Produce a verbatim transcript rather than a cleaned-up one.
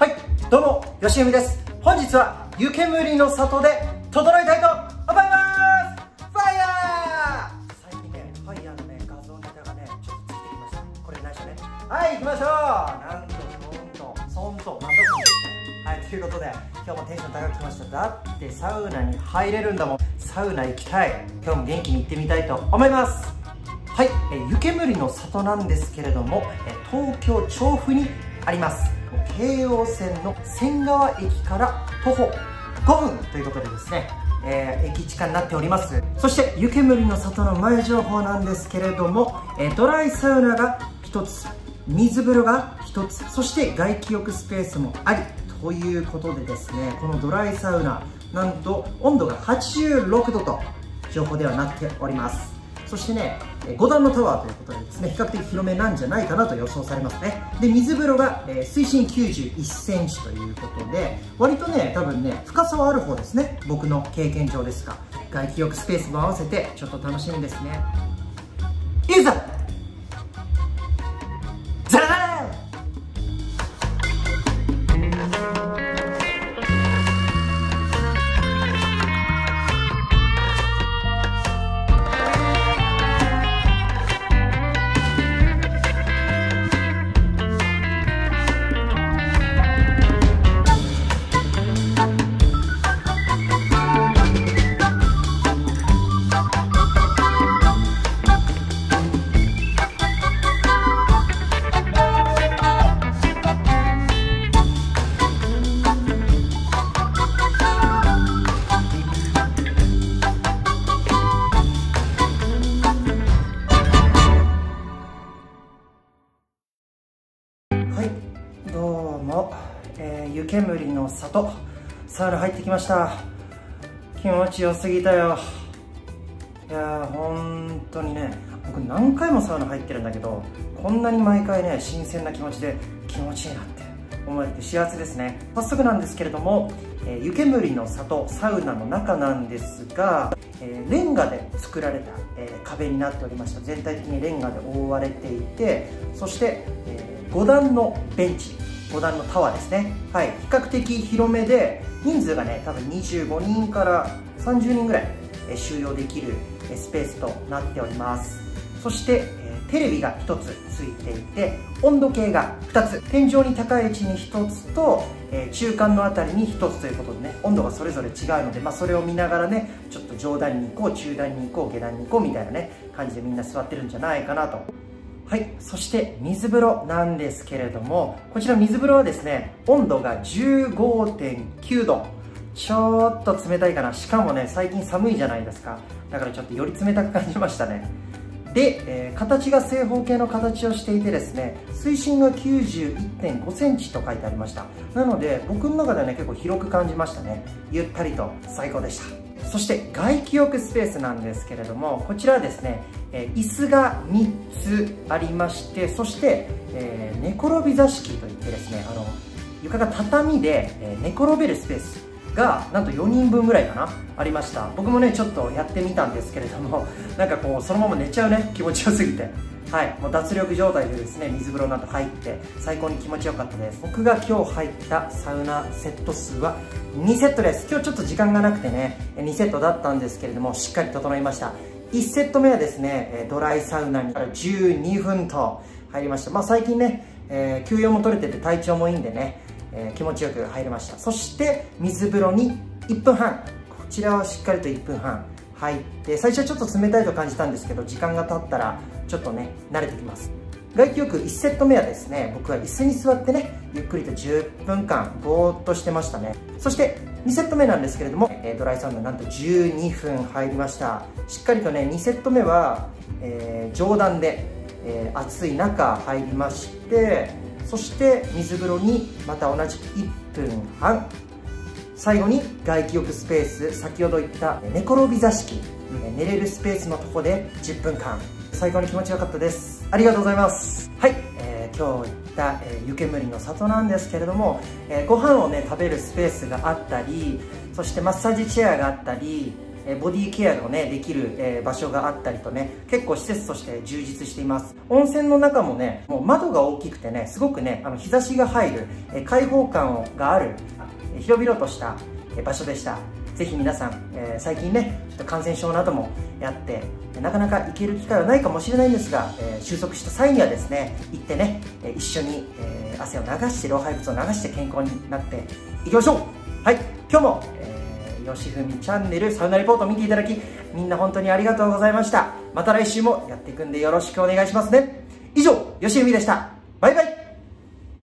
はい、どうも、よしゆみです。本日は湯煙の里で整えたいと思います。ファイヤー。最近ね、ファイヤーのね、画像ネタがね、ちょっとついてきました。これ内緒ね。はい、行きましょう。なんと、そんと、そんと、なんと、そんですね。はい、ということで、今日もテンション高く来ました。だってサウナに入れるんだもん。サウナ行きたい。今日も元気に行ってみたいと思います。はい、え湯煙の里なんですけれども、え東京調布にあります。京王線の仙川駅から徒歩ごふんということでですね、えー、駅近になっております。そして湯煙の里の前情報なんですけれども、えー、ドライサウナがひとつ、水風呂がひとつ、そして外気浴スペースもありということでですね、このドライサウナなんと温度がはちじゅうろくどと情報ではなっております。そしてね、ご段のタワーということでですね、比較的広めなんじゃないかなと予想されますね。で、水風呂が、えー、水深きゅうじゅういっセンチということで、割とね、多分ね、深さはある方ですね。僕の経験上ですが、外気浴スペースも合わせて、ちょっと楽しみですね。いざザラザラえー、湯煙の里サウナ入ってきました。気持ちよすぎたよ。いやー本当にね、僕何回もサウナ入ってるんだけど、こんなに毎回ね新鮮な気持ちで気持ちいいなって思えて幸せですね。早速なんですけれども、えー、湯煙の里サウナの中なんですが、えー、レンガで作られた、えー、壁になっておりました。全体的にレンガで覆われていて、そして、えー、ご段のベンチ、ご段のタワーですね。はい、比較的広めで、人数がね、多分にじゅうごにんからさんじゅうにんぐらい収容できるスペースとなっております。そして、テレビがひとつついていて、温度計がふたつ、天井に高い位置にひとつと、中間のあたりにひとつということでね、温度がそれぞれ違うので、まあ、それを見ながらね、ちょっと上段に行こう、中段に行こう、下段に行こうみたいなね、感じでみんな座ってるんじゃないかなと。はい、そして水風呂なんですけれども、こちら水風呂はですね、温度が じゅうごてんきゅうど、ちょっと冷たいかな。しかもね、最近寒いじゃないですか。だからちょっとより冷たく感じましたね。で、えー、形が正方形の形をしていてですね、水深が きゅうじゅういってんごセンチと書いてありました。なので僕の中ではね、結構広く感じましたね。ゆったりと最高でした。そして外気浴スペースなんですけれども、こちらはですね、えー、椅子がみっつありまして、そして、えー、寝転び座敷といってですね、あの床が畳で、えー、寝転べるスペースがなんとよにんぶんぐらいかなありました。僕もねちょっとやってみたんですけれども、なんかこうそのまま寝ちゃうね、気持ちよすぎて、はい、もう脱力状態でですね水風呂など入って最高に気持ちよかったです。僕が今日入ったサウナセット数はにセットです。今日ちょっと時間がなくてねにセットだったんですけれども、しっかり整いました。いちセット目はですねドライサウナにじゅうにふんと入りました。まあ最近ね、えー、休養も取れてて体調もいいんでね、えー、気持ちよく入りました。そして水風呂にいっぷんはん、こちらはしっかりといっぷんはん入って、最初はちょっと冷たいと感じたんですけど、時間が経ったらちょっとね慣れてきます。外気浴いちセット目はですね、僕は椅子に座ってねゆっくりとじゅっぷんかんぼーっとしてましたね。そしてにセット目なんですけれども、ドライサウナなんとじゅうにふん入りました。しっかりとねにセット目は、えー、上段で、えー、暑い中入りまして、そして水風呂にまた同じくいっぷんはん、最後に外気浴スペース、先ほど言った寝転び座敷、寝れるスペースのとこでじゅっぷんかん、最高に気持ちよかったです。ありがとうございます。はい、えー、今日行った、えー、湯煙の里なんですけれども、えー、ご飯をね食べるスペースがあったり、そしてマッサージチェアがあったり、 えボディケアをねできる、えー、場所があったりとね、結構施設として充実しています。温泉の中もね、もう窓が大きくてね、すごくね、あの日差しが入る、えー、開放感がある、えー、広々とした、えー、場所でした。ぜひ皆さん、えー、最近ね、ちょっと感染症などもやって、なかなか行ける機会はないかもしれないんですが、えー、収束した際にはですね、行ってね、えー、一緒に、えー、汗を流して、老廃物を流して健康になっていきましょう。はい、今日も、えー、よしふみチャンネルサウナリポートを見ていただき、みんな本当にありがとうございました。また来週もやっていくんでよろしくお願いしますね。以上、よしふみでした。バイバイ。